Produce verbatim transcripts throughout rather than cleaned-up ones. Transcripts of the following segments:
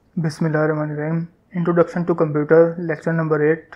बिस्मिल्लाहिर्रहमानिर्रहीम। Introduction to computer, lecture number eight.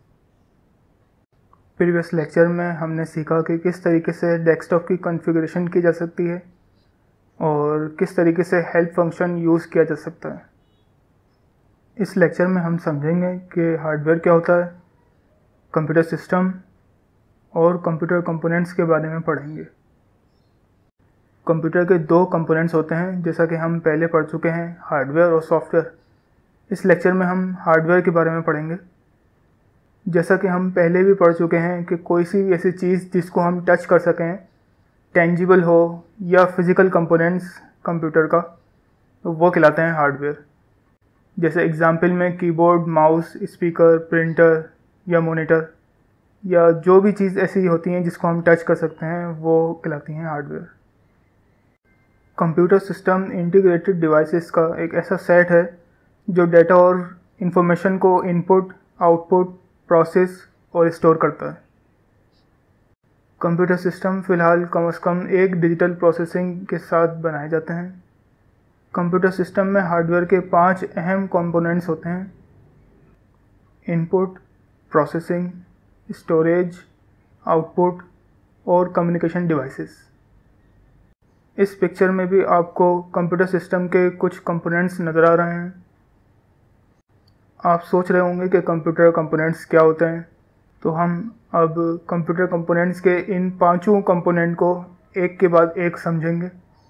Previous lecture में हमने सीखा कि किस तरीके से डेस्कटॉप की कॉन्फ़िगरेशन की जा सकती है और किस तरीके से हेल्प फंक्शन यूज़ किया जा सकता है। इस लेक्चर में हम समझेंगे कि हार्डवेयर क्या होता है, कंप्यूटर सिस्टम और कंप्यूटर कंपोनेंट्स के बारे में पढ़ेंगे। कंप्यूटर के दो कंपोनेंट्स होते हैं, जैसा कि हम पहले पढ़ चुके हैं, हार्डवेयर और सॉफ्टवेयर। इस लेक्चर में हम हार्डवेयर के बारे में पढ़ेंगे। जैसा कि हम पहले भी पढ़ चुके हैं कि कोई सी भी ऐसी चीज़ जिसको हम टच कर सकें, टेंजिबल हो या फिज़िकल कंपोनेंट्स कंप्यूटर का, तो वो कहलाते हैं हार्डवेयर। जैसे एग्जाम्पल में कीबोर्ड, माउस, स्पीकर, प्रिंटर या मॉनिटर या जो भी चीज़ ऐसी होती हैं जिसको हम टच कर सकते हैं, वो कहलाती हैं hardware. Computer system integrated devices का एक ऐसा सेट है जो डेटा और इंफॉर्मेशन को इनपुट, आउटपुट, प्रोसेस और स्टोर करता है। कंप्यूटर सिस्टम फ़िलहाल कम से कम एक डिजिटल प्रोसेसिंग के साथ बनाए जाते हैं। कंप्यूटर सिस्टम में हार्डवेयर के पांच अहम कंपोनेंट्स होते हैं: इनपुट, प्रोसेसिंग, स्टोरेज, आउटपुट और कम्युनिकेशन डिवाइसेस। इस पिक्चर में भी आपको कंप्यूटर सिस्टम के कुछ कंपोनेंट्स नज़र आ रहे हैं। आप सोच रहे होंगे कि कंप्यूटर कंपोनेंट्स क्या होते हैं, तो हम अब कंप्यूटर कंपोनेंट्स के इन पांचों कंपोनेंट को एक के बाद एक समझेंगे।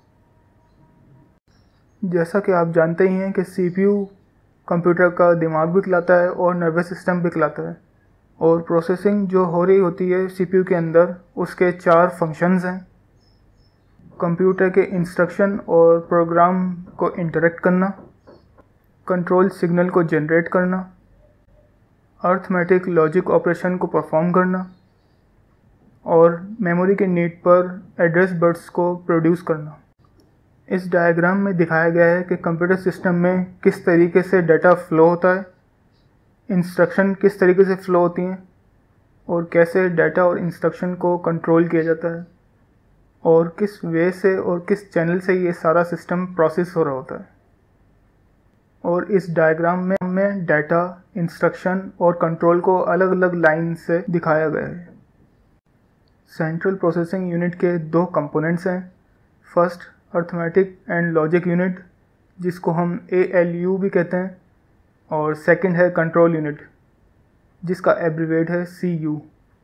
जैसा कि आप जानते ही हैं कि सीपीयू कंप्यूटर का दिमाग भी कहलाता है और नर्वस सिस्टम भी कहलाता है, और प्रोसेसिंग जो हो रही होती है सीपीयू के अंदर, उसके चार फंक्शंस हैं: कंप्यूटर के इंस्ट्रक्शन और प्रोग्राम को इंटरेक्ट करना, कंट्रोल सिग्नल को जनरेट करना, अर्थमेटिक लॉजिक ऑपरेशन को परफॉर्म करना और मेमोरी के नीड पर एड्रेस बट्स को प्रोड्यूस करना। इस डायग्राम में दिखाया गया है कि कंप्यूटर सिस्टम में किस तरीके से डाटा फ्लो होता है, इंस्ट्रक्शन किस तरीके से फ्लो होती हैं और कैसे डाटा और इंस्ट्रक्शन को कंट्रोल किया जाता है और किस वे से और किस चैनल से ये सारा सिस्टम प्रोसेस हो रहा होता है। और इस डायग्राम में हमें डाटा, इंस्ट्रक्शन और कंट्रोल को अलग अलग लाइन से दिखाया गया है। सेंट्रल प्रोसेसिंग यूनिट के दो कंपोनेंट्स हैं। First, arithmetic and logic unit, जिसको हम ए एल यू भी कहते हैं, और सेकंड है कंट्रोल यूनिट, जिसका एब्रीवेट है C U.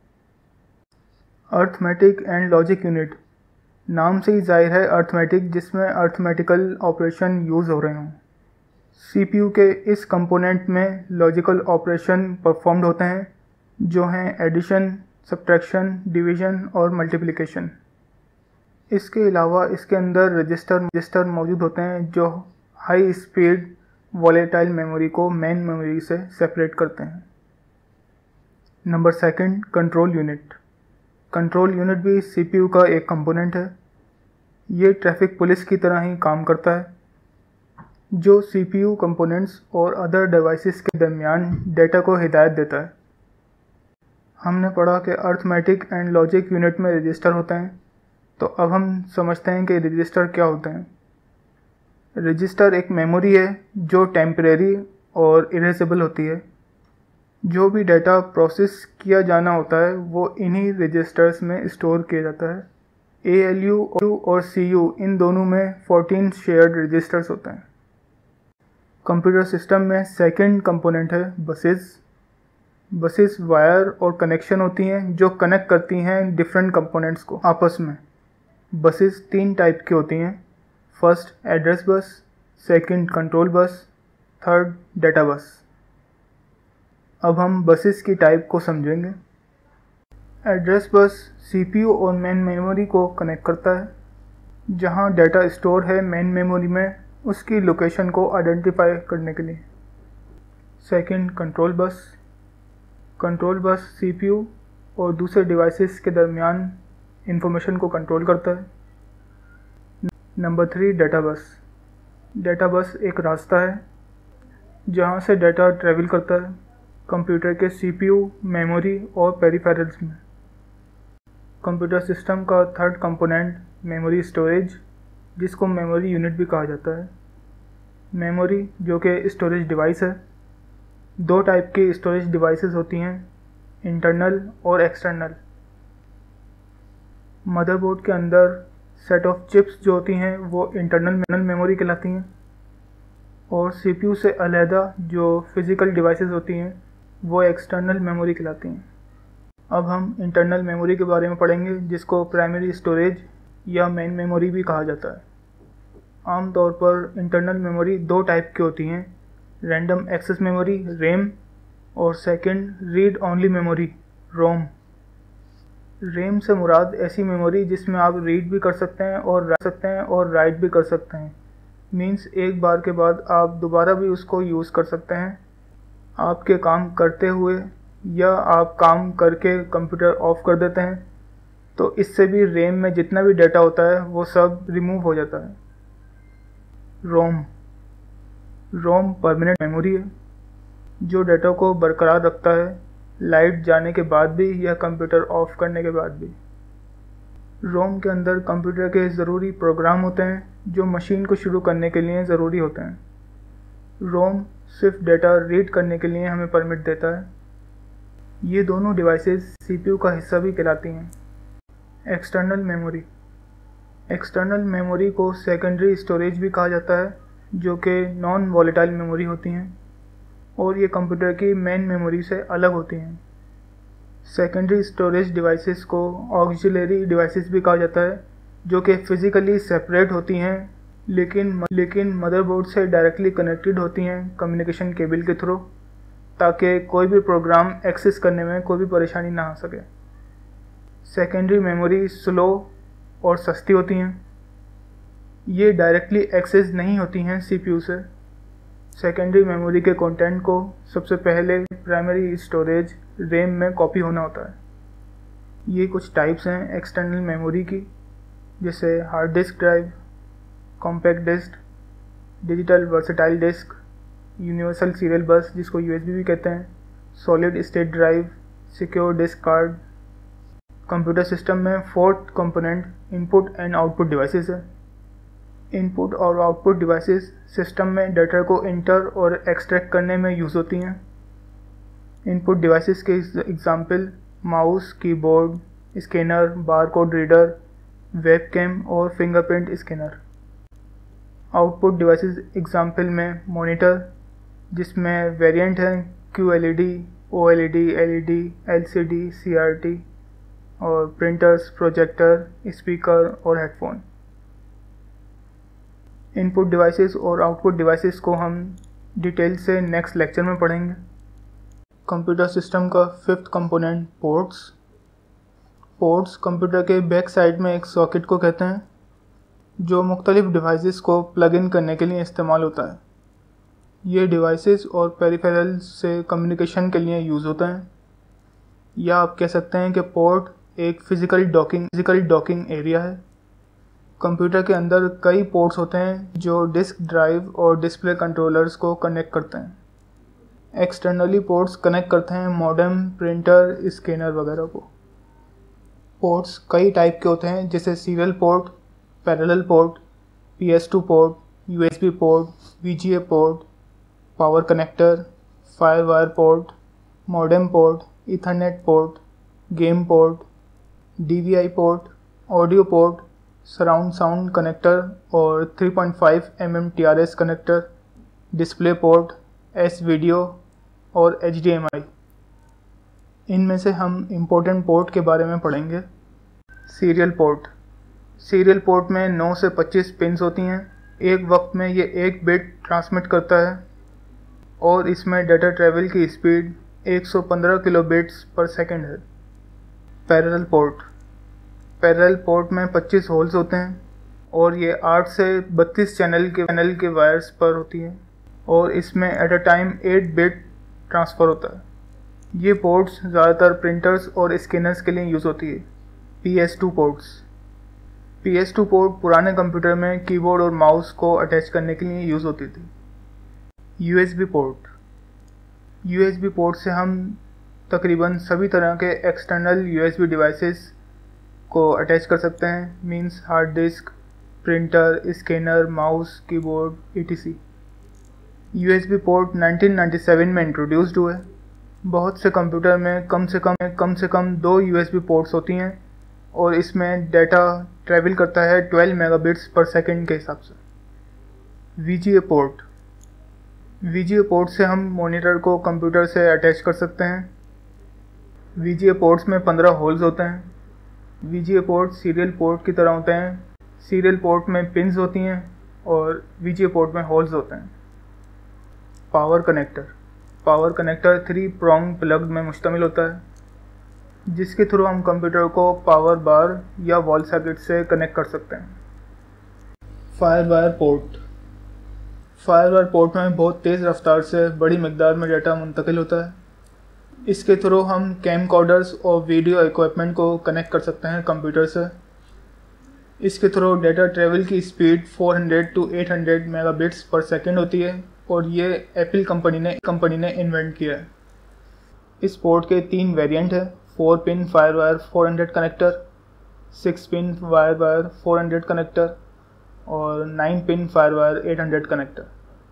Arithmetic and logic unit नाम से ही जाहिर है अर्थमेटिक, जिसमें अर्थमेटिकल ऑपरेशन यूज़ हो रहे हों। सीपीयू के इस कंपोनेंट में लॉजिकल ऑपरेशन परफॉर्म्ड होते हैं, जो हैं एडिशन, सब्ट्रैक्शन, डिवीज़न और मल्टीप्लिकेशन। इसके अलावा इसके अंदर रजिस्टर रजिस्टर मौजूद होते हैं जो हाई स्पीड वॉलेटाइल मेमोरी को मेन मेमोरी से सेपरेट करते हैं। Number second, control unit. Control unit भी सीपीयू का एक कंपोनेंट है। ये ट्रैफिक पुलिस की तरह ही काम करता है, जो सीपीयू कंपोनेंट्स और अदर डिवाइसेस के दरमियान डेटा को हिदायत देता है। हमने पढ़ा कि अर्थमेटिक एंड लॉजिक यूनिट में रजिस्टर होते हैं, तो अब हम समझते हैं कि रजिस्टर क्या होते हैं। रजिस्टर एक मेमोरी है जो टेम्परेरी और इरेजेबल होती है। जो भी डाटा प्रोसेस किया जाना होता है वो इन्हीं रजिस्टर्स में स्टोर किया जाता है। ए एल यू और सी यू, इन दोनों में फोर्टीन शेयर्ड रजिस्टर्स होते हैं। कंप्यूटर सिस्टम में सेकंड कंपोनेंट है बसेस। बसेस वायर और कनेक्शन होती हैं जो कनेक्ट करती हैं डिफरेंट कंपोनेंट्स को आपस में। बसेस तीन टाइप की होती हैं: first address bus, second control bus, third data bus. अब हम बसेस की टाइप को समझेंगे। एड्रेस बस सीपीयू और मेन मेमोरी को कनेक्ट करता है। जहां डाटा स्टोर है मेन मेमोरी में, उसकी लोकेशन को आइडेंटिफाई करने के लिए। Second, control bus. Control bus CPU और दूसरे डिवाइसेस के दरमियान इंफॉर्मेशन को कंट्रोल करता है। Number three, data bus. Data bus एक रास्ता है जहां से डाटा ट्रैवल करता है कंप्यूटर के सीपीयू, मेमोरी और पेरिफेरल्स में। कंप्यूटर सिस्टम का थर्ड कंपोनेंट मेमोरी स्टोरेज, जिसको मेमोरी यूनिट भी कहा जाता है। मेमोरी जो कि स्टोरेज डिवाइस है। दो टाइप की स्टोरेज डिवाइसेस होती हैं, इंटरनल और एक्सटर्नल। मदरबोर्ड के अंदर सेट ऑफ चिप्स जो होती हैं वो इंटरनल मेमोरी कहलाती हैं, और सीपीयू से अलहदा जो फिज़िकल डिवाइसेस होती हैं वो एक्सटर्नल मेमोरी कहलाती हैं। अब हम इंटरनल मेमोरी के बारे में पढ़ेंगे, जिसको प्राइमरी स्टोरेज या मेन मेमोरी भी कहा जाता है। आमतौर पर इंटरनल मेमोरी दो टाइप की होती हैं, रैंडम एक्सेस मेमोरी रैम और second read only memory ROM. RAM से मुराद ऐसी मेमोरी जिसमें आप रीड भी कर सकते हैं और राइट सकते हैं और राइट भी कर सकते हैं। मींस एक बार के बाद आप दोबारा भी उसको यूज़ कर सकते हैं, आपके काम करते हुए, या आप काम करके कंप्यूटर ऑफ कर देते हैं तो इससे भी रैम में जितना भी डाटा होता है वो सब रिमूव हो जाता है। रोम रोम परमानेंट मेमोरी है जो डाटा को बरकरार रखता है, लाइट जाने के बाद भी या कंप्यूटर ऑफ करने के बाद भी। रोम के अंदर कंप्यूटर के ज़रूरी प्रोग्राम होते हैं जो मशीन को शुरू करने के लिए ज़रूरी होते हैं। रोम सिर्फ डेटा रीड करने के लिए हमें परमिट देता है। ये दोनों डिवाइसेस सीपीयू का हिस्सा भी कहलाती हैं। एक्सटर्नल मेमोरी एक्सटर्नल मेमोरी को सेकेंडरी स्टोरेज भी कहा जाता है, जो कि नॉन वॉलेटाइल मेमोरी होती हैं और ये कंप्यूटर की मेन मेमोरी से अलग होती हैं। सेकेंडरी स्टोरेज डिवाइसेस को ऑक्सिलरी डिवाइसेस भी कहा जाता है, जो कि फ़िज़िकली सेपरेट होती हैं लेकिन लेकिन मदरबोर्ड से डायरेक्टली कनेक्टेड होती हैं कम्युनिकेशन केबल के थ्रू, ताकि कोई भी प्रोग्राम एक्सेस करने में कोई भी परेशानी ना आ सके। सेकेंडरी मेमोरी स्लो और सस्ती होती हैं। ये डायरेक्टली एक्सेस नहीं होती हैं सीपीयू से। सेकेंडरी मेमोरी के कंटेंट को सबसे पहले प्राइमरी स्टोरेज रैम में कॉपी होना होता है। ये कुछ टाइप्स हैं एक्सटर्नल मेमोरी की, जैसे hard disk drive, compact disk, digital versatile disk, universal serial bus जिसको यूएसबी भी कहते हैं, solid state drive, secure disk card. Computer system में fourth component input and output devices है। इनपुट और आउटपुट डिवाइसेस सिस्टम में डाटा को enter और एक्सट्रैक्ट करने में यूज़ होती हैं। इनपुट डिवाइसेस के example mouse, keyboard, scanner, barcode reader, webcam और fingerprint scanner. Output devices example में मॉनिटर, जिसमें वेरिएंट हैं QLED, OLED, LED, LCD, CRT, और प्रिंटर्स, प्रोजेक्टर, स्पीकर और हेडफोन। इनपुट डिवाइसेस और आउटपुट डिवाइसेस को हम डिटेल से नेक्स्ट लेक्चर में पढ़ेंगे। कंप्यूटर सिस्टम का fifth component ports. Ports computer के बैक साइड में एक सॉकेट को कहते हैं, जो मुख्तलिफ डिवाइसेस को प्लग इन करने के लिए इस्तेमाल होता है। ये डिवाइसेस और पेरिफेरल्स से कम्युनिकेशन के लिए यूज़ होता है, या आप कह सकते हैं कि पोर्ट एक physical docking physical docking area है। कंप्यूटर के अंदर कई पोर्ट्स होते हैं जो डिस्क ड्राइव और डिस्प्ले कंट्रोलर्स को कनेक्ट करते हैं। एक्सटर्नली पोर्ट्स कनेक्ट करते हैं मॉडेम, प्रिंटर, स्कैनर वगैरह को। पोर्ट्स कई टाइप के होते हैं, जैसे serial port, parallel port, P S two port, U S B port, V G A port, power connector, firewire port, modem port, ethernet port, game port, D V I port, audio port, surround sound connector और three point five M M T R S connector, display port, S video और H D M I. इनमें से हम important port के बारे में पढ़ेंगे। Serial port. Serial port में नौ से पच्चीस पिन्स होती हैं। एक वक्त में ये एक बिट ट्रांसमिट करता है और इसमें डाटा ट्रैवल की स्पीड एक सौ पंद्रह किलो बिट्स पर सेकंड है। Parallel port. पैरेलल पोर्ट में पच्चीस होल्स होते हैं और ये आठ से बत्तीस चैनल के चैनल के वायर्स पर होती है और इसमें at a time eight bit transfer होता है। ये पोर्ट्स ज़्यादातर प्रिंटर्स और स्कैनर्स के लिए यूज़ होती है। P S two ports. P S two port पुराने कंप्यूटर में कीबोर्ड और माउस को अटैच करने के लिए यूज़ होती थी। U S B port. U S B port से हम तकरीबन सभी तरह के external U S B devices को अटैच कर सकते हैं, means hard disk, printer, scanner, mouse, keyboard, E T C. USB port nineteen ninety seven में इंट्रोड्यूस्ड हुए। बहुत से कंप्यूटर में कम से कम कम से कम दो यूएसबी पोर्ट्स होती हैं और इसमें डाटा ट्रैवल करता है ट्वेल्व मेगाबिट्स पर सेकंड के हिसाब से। वीजीए पोर्ट वीजीए पोर्ट से हम मॉनिटर को कंप्यूटर से अटैच कर सकते हैं। वीजीए पोर्ट्स में पंद्रह होल्स होते हैं। वीजीए पोर्ट सीरियल पोर्ट की तरह होते हैं। सीरियल पोर्ट में पिन्स होती हैं और वीजीए पोर्ट में होल्स होते हैं। Power connector power connector three prong plug में मुश्तमिल होता है, जिसके थ्रू हम कंप्यूटर को पावर बार या वॉल सॉकेट से कनेक्ट कर सकते हैं। फायरवायर पोर्ट फायरवायर पोर्ट में बहुत तेज़ रफ्तार से बड़ी मकदार में डाटा मुंतकिल होता है। इसके थ्रू हम कैमकॉर्डर्स और वीडियो इक्विपमेंट को कनेक्ट कर सकते हैं कंप्यूटर से। इसके थ्रू डाटा ट्रैवल की speed four hundred to eight hundred megabits पर सेकंड होती है और ये एप्पल कंपनी ने कंपनी ने इन्वेंट किया है। इस पोर्ट के तीन वेरिएंट हैं, four pin firewire four hundred connector, six pin firewire four hundred connector और nine pin firewire eight hundred connector.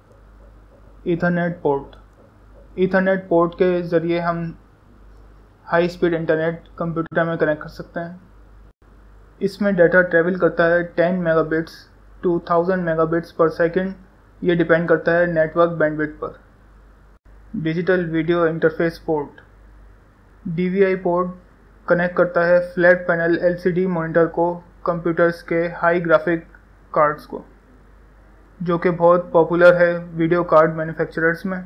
Ethernet port ethernet port के ज़रिए हम हाई स्पीड इंटरनेट कंप्यूटर में कनेक्ट कर सकते हैं। इसमें डाटा ट्रैवल करता है ten megabits two thousand megabits पर सेकंड। ये डिपेंड करता है नेटवर्क बैंडविड्थ पर। Digital video interface port DVI port connect करता है फ्लैट पैनल एलसीडी मॉनिटर को कंप्यूटर्स के हाई ग्राफिक कार्ड्स को, जो कि बहुत पॉपुलर है वीडियो कार्ड मैन्युफैक्चरर्स में।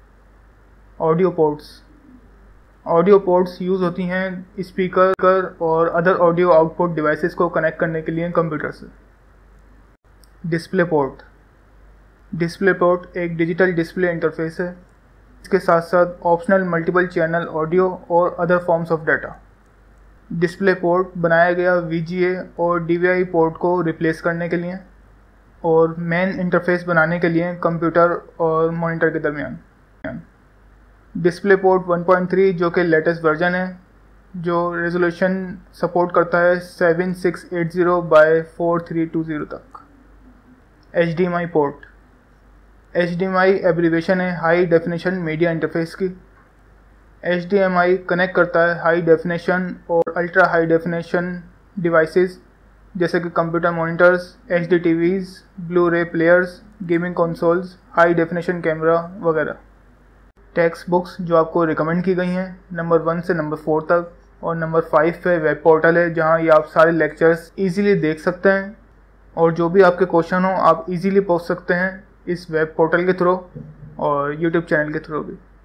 Audio ports audio ports use होती हैं स्पीकर और अदर ऑडियो आउटपुट डिवाइसेस को कनेक्ट करने के लिए कंप्यूटर से। डिस्प्ले पोर्ट डिस्प्ले पोर्ट एक डिजिटल डिस्प्ले इंटरफेस है। इसके साथ साथ ऑप्शनल मल्टीपल चैनल ऑडियो और other forms of data. Display port बनाया गया वीजीए और डीवीआई पोर्ट को रिप्लेस करने के लिए और मेन इंटरफेस बनाने के लिए कंप्यूटर और मॉनिटर के दरमियान। Display port one point three जो कि लेटेस्ट वर्जन है, जो रेजोल्यूशन सपोर्ट करता है seven six eight zero by four three two zero तक। H D M I port H D M I abbreviation है हाई डेफिनेशन मीडिया इंटरफेस की। H D M I connect करता है high definition और ultra high definition devices जैसे कि computer monitors, H D TVs, blu ray players, gaming consoles, high definition camera वगैरह। Text books जो आपको रिकमेंड की गई हैं नंबर वन से नंबर फोर तक, और नंबर फाइव पे वेब पोर्टल है जहां ये आप सारे लेक्चर्स इजीली देख सकते हैं और जो भी आपके क्वेश्चन हो आप इजीली पूछ सकते हैं इस वेब पोर्टल के थ्रू और यूट्यूब चैनल के थ्रू भी।